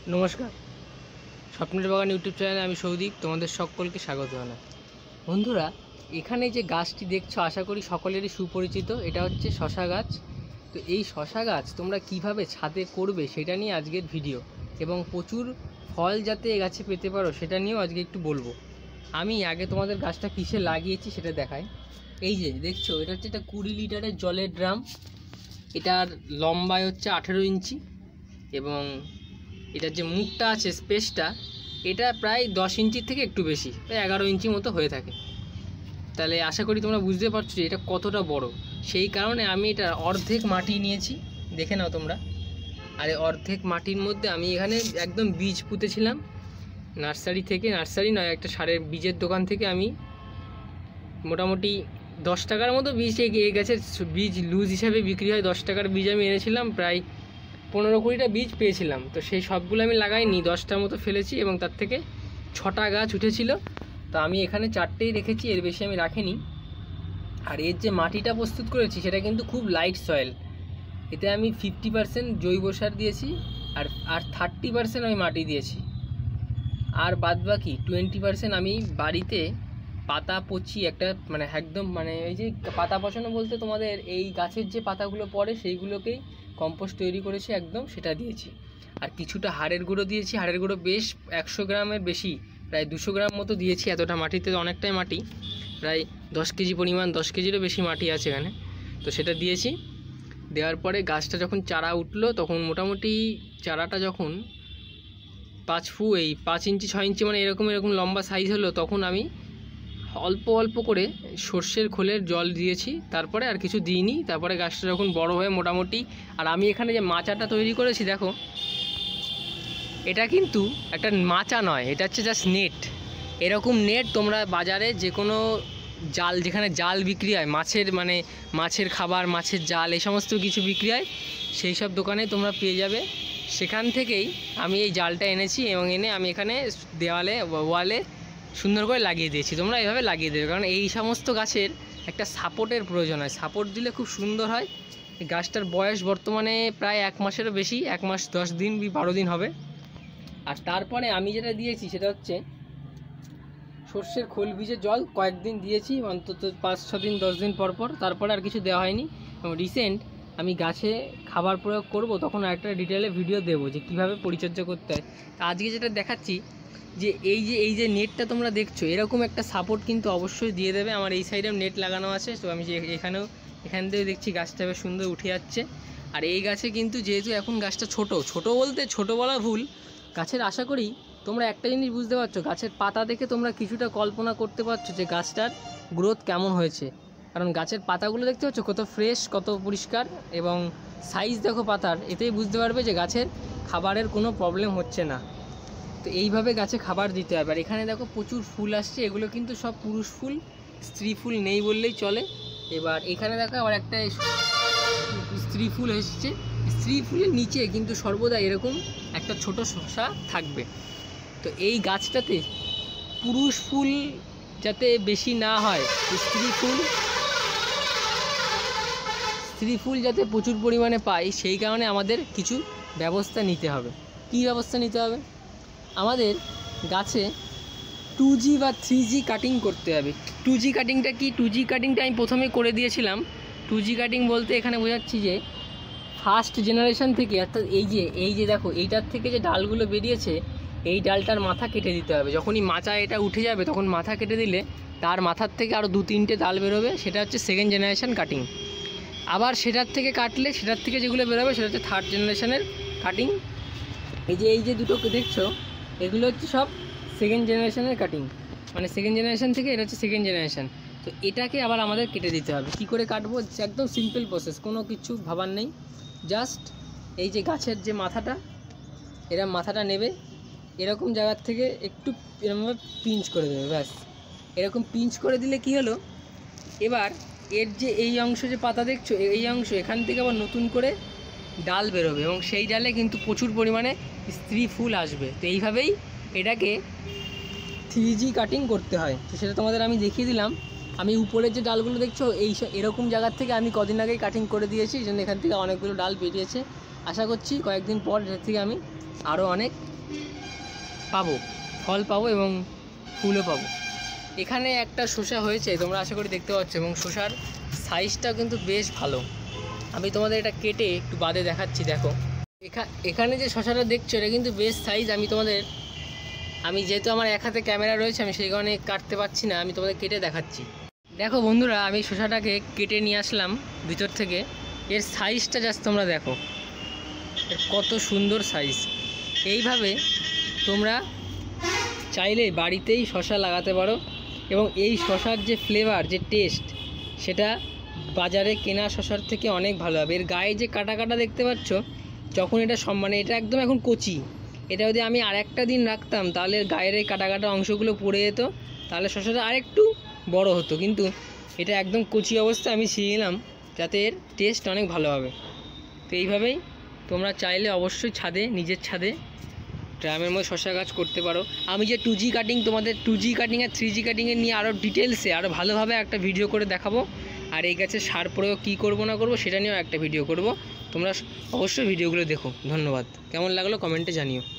নমস্কার, স্বপ্নের বাগান ইউটিউব চ্যানেলে আমি সৌদীপ তোমাদের সকলকে স্বাগত জানাই। বন্ধুরা, এখানে যে গাছটি দেখছো আশা করি সকলেরই সুপরিচিত। এটা হচ্ছে শশা গাছ। তো এই শশা গাছ তোমরা কিভাবে ছাদে করবে সেটা নিয়ে আজকের ভিডিও, এবং প্রচুর ফল যাতে এই গাছে পেতে পারো সেটা নিয়েও আজকে একটু বলবো। আমি আগে তোমাদের গাছটা কিসে লাগিয়েছি সেটা দেখাই। এই যে দেখছো, এটা হচ্ছে একটা 20 লিটারের জলের ড্রাম। এটার লম্বায় হচ্ছে 18 ইঞ্চি এবং এটার যে মুখটা আছে স্পেসটা এটা প্রায় 10 ইঞ্চির থেকে একটু বেশি, প্রায় 11 ইঞ্চি মতো হয়ে থাকে। তাহলে আশা করি তোমরা বুঝতে পারছো যে এটা কতটা বড়। সেই কারণে আমি এটা অর্ধেক মাটি নিয়েছি, দেখে নাও তোমরা। আর অর্ধেক মাটির মধ্যে আমি এখানে একদম বীজ পুঁতেছিলাম নার্সারি থেকে, নার্সারি নয়, একটা সারের বীজের দোকান থেকে। আমি মোটামুটি 10 টাকার মতো বীজ, এই গাছের বীজ লুজ হিসাবে বিক্রি হয়, 10 টাকার বীজ আমি এনেছিলাম, প্রায় 15-20টা বীজ পেয়েছিলাম। তো সেই সবগুলো আমি লাগাইনি, 10টার মতো ফেলেছি এবং তার থেকে 6টা গাছ উঠেছিল। তো আমি এখানে 4টেই রেখেছি, এর বেশি আমি রাখিনি। আর এর যে মাটিটা প্রস্তুত করেছি সেটা কিন্তু খুব লাইট সয়েল। এতে আমি 50% জৈব সার দিয়েছি আর 30% আমি মাটি দিয়েছি, আর বাদবাকি 20% আমি বাড়িতে পাতা পচি একটা একদম এই যে পাতা পচানো বলতে তোমাদের এই গাছের যে পাতাগুলো পড়ে সেইগুলোকেই কম্পোস্ট তৈরি করেছি একদম, সেটা দিয়েছি। আর কিছুটা হাড়ের গুঁড়ো দিয়েছি, হাড়ের গুঁড়ো বেশ 100 গ্রামের বেশি, প্রায় 200 গ্রাম মতো দিয়েছি। এতটা মাটিতে অনেকটাই মাটি, প্রায় 10 কেজি পরিমাণ, 10 কেজিরও বেশি মাটি আছে এখানে। তো সেটা দিয়েছি। দেওয়ার পরে গাছটা যখন চারা উঠলো তখন মোটামুটি চারাটা যখন 5 ইঞ্চি 6 ইঞ্চি এরকম লম্বা সাইজ হলো, তখন আমি অল্প অল্প করে সর্ষের খোলের জল দিয়েছি, তারপরে আর কিছু দিইনি। তারপরে গাছটা যখন বড় হয়ে মোটামুটি, আর আমি এখানে যে মাচাটা তৈরি করেছি দেখো, এটা কিন্তু একটা মাচা নয়, এটা হচ্ছে জাস্ট নেট। এরকম নেট তোমরা বাজারে যে কোনো জাল, যেখানে জাল বিক্রি হয় মাছের, মাছের খাবার, মাছের জাল, এই সমস্ত কিছু বিক্রি হয়, সেই সব দোকানে তোমরা পেয়ে যাবে। সেখান থেকেই আমি এই জালটা এনেছি এবং এনে আমি এখানে দেওয়ালে ওয়ালে সুন্দর করে লাগিয়ে দিয়েছি। তোমরা এইভাবে লাগিয়ে দেবে, কারণ এই সমস্ত গাছের একটা সাপোর্টের প্রয়োজন হয়, সাপোর্ট দিলে খুব সুন্দর হয়। এই গাছটার বয়স বর্তমানে প্রায় 1 মাসেরও বেশি, 1 মাস 10 দিন 12 দিন হবে। আর তারপরে আমি যেটা দিয়েছি সেটা হচ্ছে সর্ষের খোল বীজের জল কয়েকদিন দিয়েছি, অন্তত 5-6 দিন 10 দিন পর পর, তারপরে আর কিছু দেওয়া হয়নি। এবং রিসেন্ট আমি গাছে খাবার প্রয়োগ করব, তখন একটা ডিটেলে ভিডিও দেবো যে কীভাবে পরিচর্যা করতে হয়। আজকে যেটা দেখাচ্ছি যে এই যে নেটটা তোমরা দেখছো, এরকম একটা সাপোর্ট কিন্তু অবশ্যই দিয়ে দেবে। আমার এই সাইডেও নেট লাগানো আছে, তো আমি এখান থেকে দেখছি গাছটা বেশ সুন্দর উঠে যাচ্ছে। আর এই গাছে কিন্তু যেহেতু এখন গাছটা ছোট বলতে ছোট বলা ভুল, গাছের আশা করি তোমরা একটা জিনিস বুঝতে পারছো, গাছের পাতা দেখে তোমরা কিছুটা কল্পনা করতে পারছো যে গাছটার গ্রোথ কেমন হয়েছে। কারণ গাছের পাতাগুলো দেখতে পাচ্ছ কত ফ্রেশ, কত পরিষ্কার, এবং সাইজ দেখো পাতার, এতেই বুঝতে পারবে যে গাছের খাবারের কোনো প্রবলেম হচ্ছে না। তো এইভাবে গাছে খাবার দিতে হবে। আর এখানে দেখো প্রচুর ফুল আসছে, এগুলো কিন্তু সব পুরুষ ফুল, স্ত্রী ফুল নেই বললেই চলে। এবার এখানে দেখো আবার একটা স্ত্রী ফুল এসছে, স্ত্রী ফুলের নিচে কিন্তু সর্বদা এরকম একটা ছোট শসা থাকবে। তো এই গাছটাতে পুরুষ ফুল যাতে বেশি না হয়, স্ত্রী ফুল যাতে প্রচুর পরিমাণে পাই, সেই কারণে আমাদের কিছু ব্যবস্থা নিতে হবে। কী ব্যবস্থা নিতে হবে? আমাদের গাছে 2G বা 3G কাটিং করতে হবে। 2G কাটিংটা কি? 2G কাটিংটা আমি প্রথমে করে দিয়েছিলাম। 2G কাটিং বলতে এখানে বোঝাচ্ছি যে ফার্স্ট জেনারেশন থেকে, অর্থাৎ এই যে দেখো এইটার থেকে যে ডালগুলো বেরিয়েছে, এই ডালটার মাথা কেটে দিতে হবে। যখনই মাচা এটা উঠে যাবে তখন মাথা কেটে দিলে তার মাথার থেকে আরও 2-3টে ডাল বেরোবে, সেটা হচ্ছে সেকেন্ড জেনারেশন কাটিং। আবার সেটার থেকে কাটলে সেটার থেকে যেগুলো বেরোবে সেটা হচ্ছে থার্ড জেনারেশনের কাটিং। এই যে দুটো দেখছো, এগুলো হচ্ছে সব সেকেন্ড জেনারেশনের কাটিং, সেকেন্ড জেনারেশন থেকে এটা হচ্ছে সেকেন্ড জেনারেশন। তো এটাকে আবার আমাদের কেটে দিতে হবে। কি করে কাটবো? একদম সিম্পল প্রসেস, কোনো কিছু ভাবার নেই। জাস্ট এই যে গাছের যে মাথাটা, এরা মাথাটা নেবে, এরকম জায়গার থেকে একটু এরকমভাবে পিঞ্চ করে দেবে, ব্যাস। এরকম পিঞ্চ করে দিলে কি হলো, এবার এর যে এই অংশ যে পাতা দেখছো, এই অংশ এখান থেকে আবার নতুন করে ডাল বেরোবে এবং সেই ডালে কিন্তু প্রচুর পরিমাণে স্ত্রী ফুল আসবে। তো এইভাবেই এটাকে 3G কাটিং করতে হয়। তো সেটা তোমাদের আমি দেখিয়ে দিলাম। আমি উপরের যে ডালগুলো দেখছো এরকম জায়গার থেকে আমি কদিন আগেই কাটিং করে দিয়েছি, এই জন্য এখান থেকে অনেকগুলো ডাল বেরিয়েছে। আশা করছি কয়েকদিন পর এর থেকে আমি আরও অনেক পাবো, ফল পাবো এবং ফুলও পাবো। এখানে একটা শসা হয়েছে, তোমরা আশা করি দেখতে পাচ্ছ, এবং শসার সাইজটাও কিন্তু বেশ ভালো। আমি তোমাদের এটা কেটে একটু বাদে দেখাচ্ছি। দেখো এখানে যে শসাটা দেখছো এটা কিন্তু বেশ সাইজ। আমি যেহেতু আমার এক হাতে ক্যামেরা রয়েছে, আমি সেই কারণে কাটতে পারছি না, আমি তোমাদের কেটে দেখাচ্ছি। দেখো বন্ধুরা, আমি শসাটাকে কেটে নিয়ে আসলাম ভিতর থেকে। এর সাইজটা জাস্ট তোমরা দেখো, এর কত সুন্দর সাইজ। এইভাবে তোমরা চাইলে বাড়িতেই শসা লাগাতে পারো, এবং এই শসার যে ফ্লেভার, যে টেস্ট, সেটা বাজারে কেনা শসার থেকে অনেক ভালো হবে। এর গায়ে যে কাটা কাটা দেখতে পাচ্ছ, যখন এটা মানে এটা একদম এখন কচি, এটা যদি আমি আরেকটা দিন রাখতাম তাহলে গায়ের এই কাটা কাটা অংশগুলো পড়ে যেত, তাহলে শসাটা আরেকটু বড় হতো। কিন্তু এটা একদম কচি অবস্থায় আমি ছিঁড়ে নিলাম, যাতে এর টেস্ট অনেক ভালো হবে। তো এইভাবেই তোমরা চাইলে অবশ্যই ছাদে, নিজের ছাদে ড্রামের মধ্যে শসা গাছ করতে পারো। আমি যে 2G কাটিং, তোমাদের 2G কাটিং আর 3G কাটিংয়ের নিয়ে আরও ডিটেলসে, আরও ভালোভাবে একটা ভিডিও করে দেখাবো। আর এই গাছের সার প্রয়োগ কী করবো না করবো সেটা নিয়েও একটা ভিডিও করব। তোমরা অবশ্যই ভিডিওগুলো দেখো। ধন্যবাদ। কেমন লাগলো কমেন্টে জানিও।